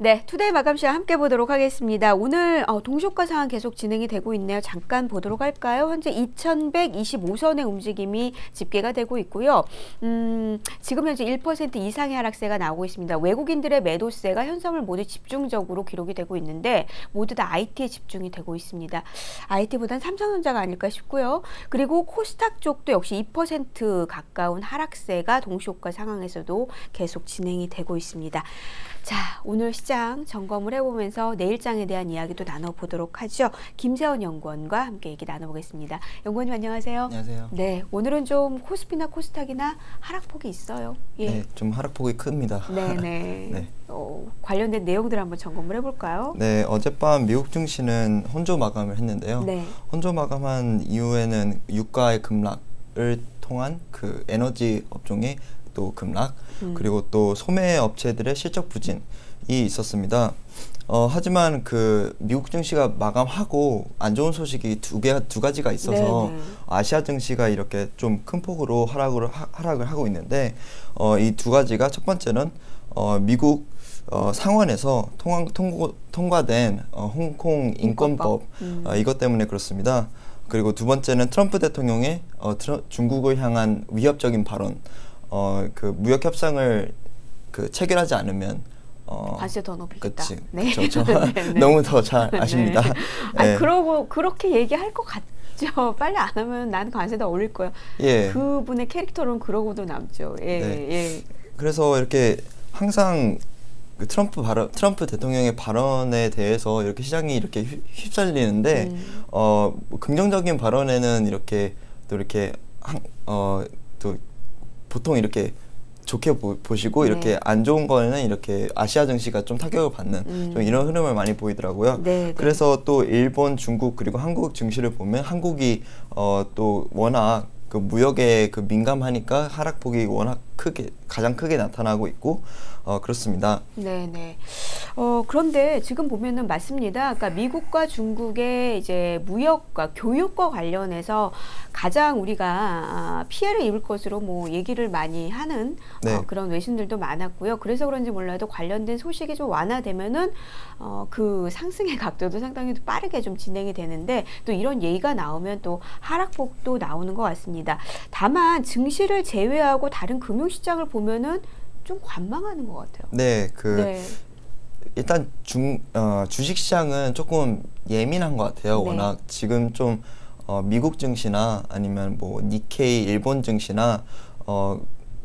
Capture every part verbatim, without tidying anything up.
네, 투데이 마감 시간 함께 보도록 하겠습니다. 오늘 어, 동시효과 상황 계속 진행이 되고 있네요. 잠깐 보도록 할까요? 현재 이천백이십오 선의 움직임이 집계가 되고 있고요. 음, 지금 현재 일 퍼센트 이상의 하락세가 나오고 있습니다. 외국인들의 매도세가 현선을 모두 집중적으로 기록이 되고 있는데 모두 다 아이티에 집중이 되고 있습니다. 아이티보단 삼성전자가 아닐까 싶고요. 그리고 코스닥 쪽도 역시 이 퍼센트 가까운 하락세가 동시효과 상황에서도 계속 진행이 되고 있습니다. 자, 오늘 시장 점검을 해보면서 내일장에 대한 이야기도 나눠보도록 하죠. 김세원 연구원과 함께 얘기 나눠보겠습니다. 연구원님 안녕하세요. 안녕하세요. 네, 오늘은 좀 코스피나 코스닥이나 하락폭이 있어요. 예. 네, 좀 하락폭이 큽니다. 네네. 네. 어, 관련된 내용들 한번 점검을 해볼까요? 네, 어젯밤 미국 증시는 혼조 마감을 했는데요. 네. 혼조 마감한 이후에는 유가의 급락을 통한 그 에너지 업종의 또 급락, 음. 그리고 또 소매 업체들의 실적 부진이 있었습니다. 어, 하지만 그 미국 증시가 마감하고 안 좋은 소식이 두 개, 두 가지가 있어서 네네. 아시아 증시가 이렇게 좀 큰 폭으로 하락을, 하, 하락을 하고 있는데 어, 이 두 가지가 첫 번째는 어, 미국 어, 상원에서 통화, 통고, 통과된 어, 홍콩 인권법, 인권법. 음. 어, 이것 때문에 그렇습니다. 그리고 두 번째는 트럼프 대통령의 어, 트럼, 중국을 향한 위협적인 발언. 어, 그 무역 협상을 그 체결하지 않으면 어, 관세 더 높이겠다. 그치, 네. 그쵸, 너무 더 잘 아십니다. 네. 네. 아, 그러고 그렇게 얘기할 것 같죠. 빨리 안 하면 난 관세 더 올릴 거야. 예. 그분의 캐릭터는 그러고도 남죠. 예, 네. 예. 그래서 이렇게 항상 그 트럼프 발언, 트럼프 대통령의 발언에 대해서 이렇게 시장이 이렇게 휩쓸리는데 음. 어, 긍정적인 발언에는 이렇게 또 이렇게 한, 어, 또 보통 이렇게 좋게 보, 보시고 네. 이렇게 안 좋은 거는 이렇게 아시아 증시가 좀 타격을 받는 음. 좀 이런 흐름을 많이 보이더라고요. 네, 그래서 네. 또 일본, 중국 그리고 한국 증시를 보면 한국이 어, 또 워낙 그 무역에 그 민감하니까 하락폭이 워낙 크게 가장 크게 나타나고 있고 어, 그렇습니다. 네네. 어, 그런데 지금 보면은 맞습니다. 그러니까 미국과 중국의 이제 무역과 교육과 관련해서 가장 우리가 피해를 입을 것으로 뭐 얘기를 많이 하는 네. 어, 그런 외신들도 많았고요. 그래서 그런지 몰라도 관련된 소식이 좀 완화되면은 어, 그 상승의 각도도 상당히 빠르게 좀 진행이 되는데 또 이런 얘기가 나오면 또 하락폭도 나오는 것 같습니다. 다만 증시를 제외하고 다른 금융시장을 보면은 좀 관망하는 것 같아요. 네, 그 네. 일단 중 어, 주식시장은 조금 예민한 것 같아요. 네. 워낙 지금 좀 어, 미국 증시나 아니면 뭐 니케이 일본 증시나 어,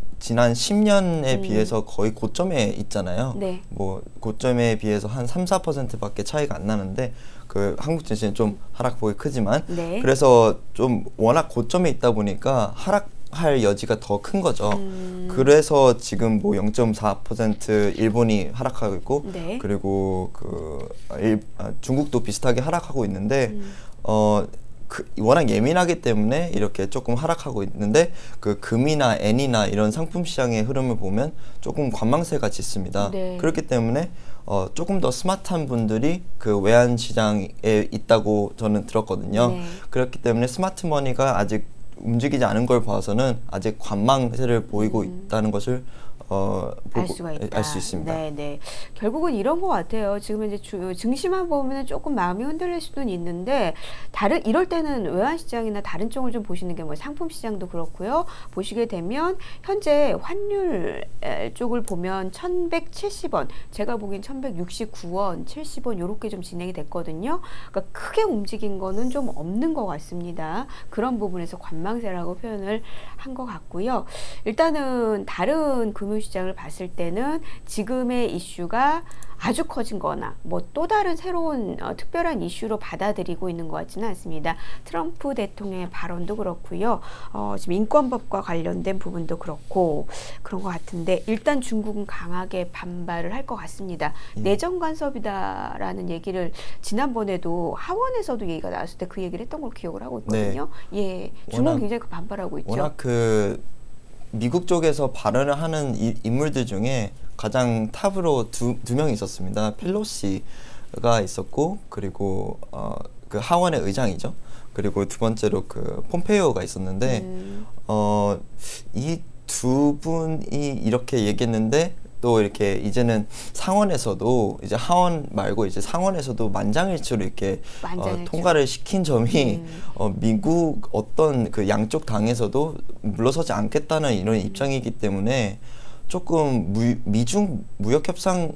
지난 십 년에 음. 비해서 거의 고점에 있잖아요. 네. 뭐 고점에 비해서 한 삼, 사 퍼센트밖에 차이가 안 나는데 그 한국 증시는 좀 하락폭이 크지만 네. 그래서 좀 워낙 고점에 있다 보니까 하락 할 여지가 더 큰 거죠. 음. 그래서 지금 뭐 영 점 사 퍼센트 일본이 하락하고 있고 네. 그리고 그 일, 아, 중국도 비슷하게 하락하고 있는데 음. 어 그, 워낙 예민하기 때문에 이렇게 조금 하락하고 있는데 그 금이나 엔이나 이런 상품 시장의 흐름을 보면 조금 관망세가 짙습니다. 네. 그렇기 때문에 어, 조금 더 스마트한 분들이 그 외환 시장에 있다고 저는 들었거든요. 네. 그렇기 때문에 스마트 머니가 아직 움직이지 않은 걸 봐서는 아직 관망세를 보이고 음. 있다는 것을 어, 알 수가 있다. 알 수 있습니다. 네, 네. 결국은 이런 것 같아요. 지금 이제 주, 증시만 보면 조금 마음이 흔들릴 수는 있는데 다른 이럴 때는 외환 시장이나 다른 쪽을 좀 보시는 게 뭐 상품 시장도 그렇고요. 보시게 되면 현재 환율 쪽을 보면 천백칠십 원, 제가 보기엔 천백육십구 원, 칠십 원 이렇게 좀 진행이 됐거든요. 그러니까 크게 움직인 거는 좀 없는 것 같습니다. 그런 부분에서 관망세라고 표현을 한 것 같고요. 일단은 다른 금융 시장을 봤을 때는 지금의 이슈가 아주 커진 거나 뭐 또 다른 새로운 어, 특별한 이슈로 받아들이고 있는 것 같지는 않습니다. 트럼프 대통령의 발언도 그렇고요. 어, 지금 인권법과 관련된 부분도 그렇고 그런 것 같은데 일단 중국은 강하게 반발을 할 것 같습니다. 음. 내정 간섭이다라는 얘기를 지난번에도 하원에서도 얘기가 나왔을 때 그 얘기를 했던 걸 기억을 하고 있거든요. 네. 예, 중국은 워낙, 굉장히 반발하고 있죠. 워낙 그 미국 쪽에서 발언을 하는 이, 인물들 중에 가장 탑으로 두, 두 명이 있었습니다. 펠로시가 있었고 그리고 어, 그 하원의 의장이죠. 그리고 두 번째로 그 폼페이오가 있었는데 음. 어, 이 두 분이 이렇게 얘기했는데 또 이렇게 이제는 상원에서도 이제 하원 말고 이제 상원에서도 만장일치로 이렇게 어, 통과를 시킨 점이 음. 어, 미국 어떤 그 양쪽 당에서도 물러서지 않겠다는 이런 입장이기 때문에 조금 무, 미중 무역 협상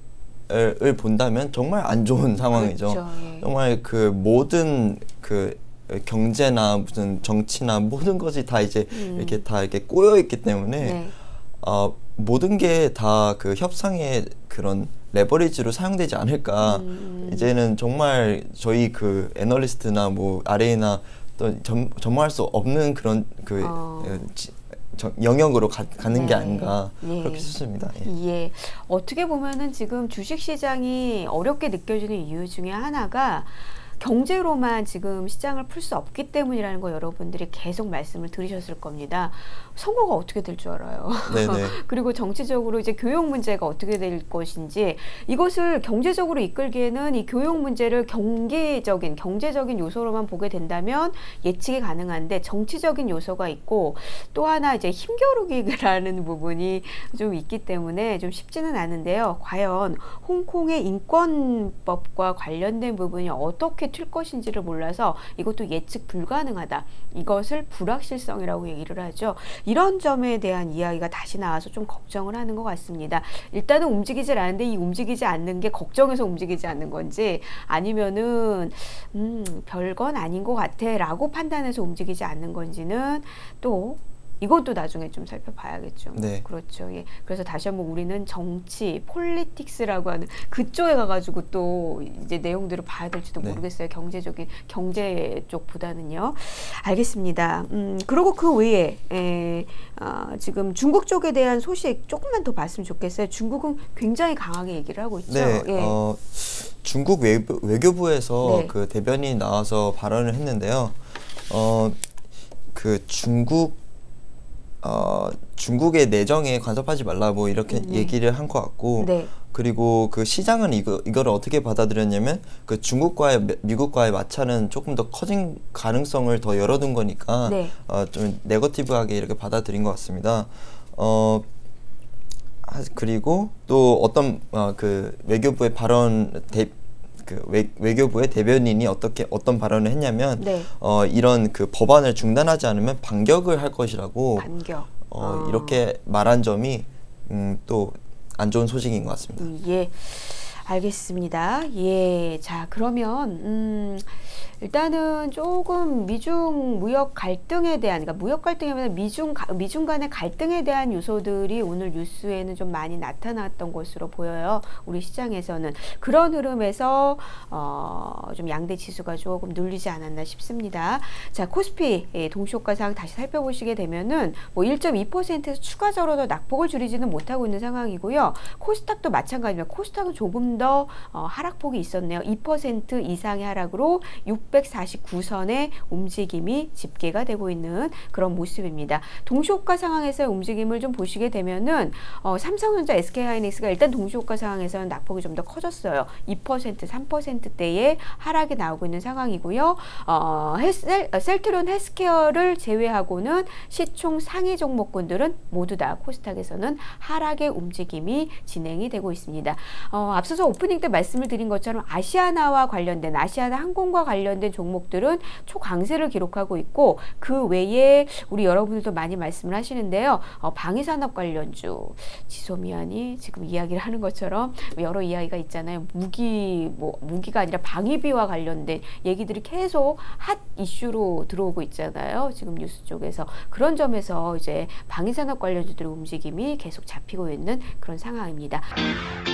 을 본다면 정말 안 좋은 상황이죠. 그렇죠, 예. 정말 그 모든 그 경제나 무슨 정치나 모든 것이 다 이제 음. 이렇게 다 이렇게 꼬여 있기 때문에 네. 어, 모든 게 다 그 협상의 그런 레버리지로 사용되지 않을까. 음. 이제는 정말 저희 그 애널리스트나 뭐 알에이나 또 점, 점화할 수 없는 그런 그 어. 지, 영역으로 가, 가는 네. 게 아닌가 예. 그렇게 싶습니다. 예. 예. 어떻게 보면은 지금 주식시장이 어렵게 느껴지는 이유 중에 하나가 경제로만 지금 시장을 풀 수 없기 때문이라는 거 여러분들이 계속 말씀을 들으셨을 겁니다. 선거가 어떻게 될 줄 알아요. 그리고 정치적으로 이제 교육 문제가 어떻게 될 것인지 이것을 경제적으로 이끌기에는 이 교육 문제를 경계적인 경제적인 요소로만 보게 된다면 예측이 가능한데 정치적인 요소가 있고 또 하나 이제 힘겨루기라는 부분이 좀 있기 때문에 좀 쉽지는 않은데요. 과연 홍콩의 인권법과 관련된 부분이 어떻게 튈 것인지를 몰라서 이것도 예측 불가능하다. 이것을 불확실성이라고 얘기를 하죠. 이런 점에 대한 이야기가 다시 나와서 좀 걱정을 하는 것 같습니다. 일단은 움직이질 않는데 이 움직이지 않는 게 걱정해서 움직이지 않는 건지 아니면은 음, 별건 아닌 것 같아 라고 판단해서 움직이지 않는 건지는 또 이것도 나중에 좀 살펴봐야겠죠. 네. 그렇죠. 예. 그래서 다시 한번 우리는 정치, 폴리틱스라고 하는 그쪽에 가가지고 또 이제 내용들을 봐야 될지도 네. 모르겠어요. 경제적인 경제 쪽보다는요. 알겠습니다. 음, 그리고 그 외에 에, 어, 지금 중국 쪽에 대한 소식 조금만 더 봤으면 좋겠어요. 중국은 굉장히 강하게 얘기를 하고 있죠. 네. 예. 어, 중국 외부, 외교부에서 네. 그 대변인이 나와서 발언을 했는데요. 어, 그 중국 어, 중국의 내정에 간섭하지 말라 뭐 이렇게 네. 얘기를 한 것 같고 네. 그리고 그 시장은 이거 이거를 어떻게 받아들였냐면 그 중국과의 미국과의 마찰은 조금 더 커진 가능성을 더 열어둔 거니까 네. 어, 좀 네거티브하게 이렇게 받아들인 것 같습니다. 어, 그리고 또 어떤 어, 그 외교부의 발언 대 그 외, 외교부의 대변인이 어떻게 어떤 발언을 했냐면 네. 어, 이런 그 법안을 중단하지 않으면 반격을 할 것이라고 반격. 어, 아. 이렇게 말한 점이 음, 또 안 좋은 소식인 것 같습니다. 음, 예, 알겠습니다. 예, 자 그러면 음, 일단은 조금 미중 무역 갈등에 대한, 그러니까 무역 갈등이면 미중 미중 간의 갈등에 대한 요소들이 오늘 뉴스에는 좀 많이 나타났던 것으로 보여요. 우리 시장에서는 그런 흐름에서 어, 좀 양대 지수가 조금 눌리지 않았나 싶습니다. 자, 코스피 예, 동시효과상 다시 살펴보시게 되면은 뭐 일 점 이 퍼센트에서 추가적으로 더 낙폭을 줄이지는 못하고 있는 상황이고요. 코스닥도 마찬가지입니다. 코스닥은 조금 더 어, 하락폭이 있었네요. 이 퍼센트 이상의 하락으로 육백사십구 선의 움직임이 집계가 되고 있는 그런 모습입니다. 동시효과 상황에서의 움직임을 좀 보시게 되면은 어, 삼성전자, 에스케이하이닉스가 일단 동시효과 상황에서는 낙폭이 좀 더 커졌어요. 이 퍼센트, 삼 퍼센트대의 하락이 나오고 있는 상황이고요. 어, 헬셀, 셀트리온 헬스케어를 제외하고는 시총 상위 종목군들은 모두 다 코스닥에서는 하락의 움직임이 진행이 되고 있습니다. 어, 앞서서 오프닝 때 말씀을 드린 것처럼 아시아나와 관련된 아시아나 항공과 관련된 종목들은 초강세를 기록하고 있고 그 외에 우리 여러분들도 많이 말씀을 하시는데요. 어, 방위산업 관련주 지소미아니 지금 이야기를 하는 것처럼 여러 이야기가 있잖아요. 무기 뭐 무기가 아니라 방위비와 관련된 얘기들이 계속 핫 이슈로 들어오고 있잖아요. 지금 뉴스 쪽에서 그런 점에서 이제 방위산업 관련주들의 움직임이 계속 잡히고 있는 그런 상황입니다.